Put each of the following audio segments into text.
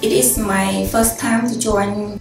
It is my first time to join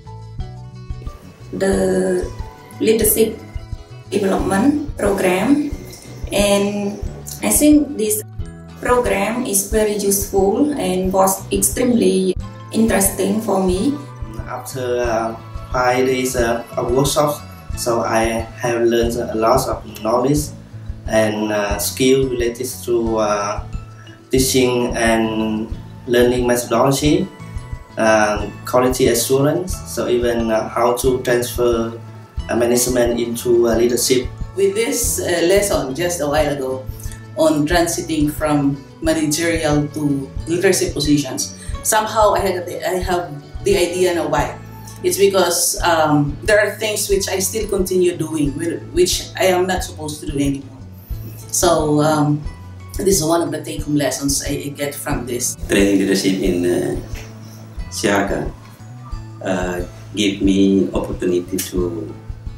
the leadership development program, and I think this program is very useful and was extremely interesting for me. After 5 days of workshops, so I have learned a lot of knowledge and skill related to teaching and learning methodology, quality assurance, so even how to transfer management into leadership. With this lesson just a while ago on transiting from managerial to leadership positions, somehow I have the idea now why. It's because there are things which I still continue doing, which I am not supposed to do anymore. So this is one of the take-home lessons I get from this. Training leadership in Siaga gave me opportunity to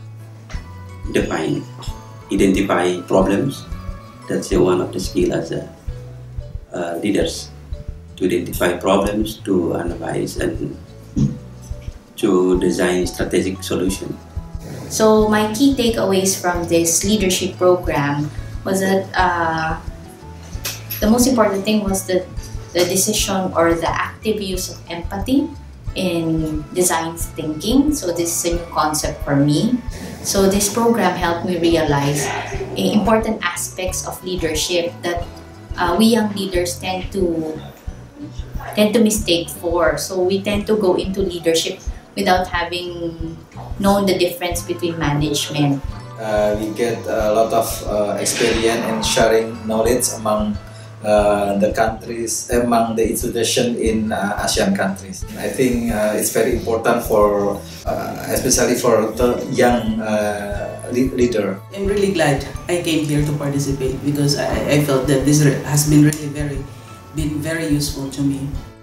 identify problems. That's one of the skills as leaders, to identify problems, to analyze and to design strategic solution. So my key takeaways from this leadership program was that the most important thing was the decision or the active use of empathy in design thinking. So this is a new concept for me. So this program helped me realize important aspects of leadership that we young leaders tend to mistake for. So we tend to go into leadership without having known the difference between management. We get a lot of experience and sharing knowledge among the countries, among the institutions in ASEAN countries. I think it's very important for, especially for the young leader. I'm really glad I came here to participate because I felt that this has been really very useful to me.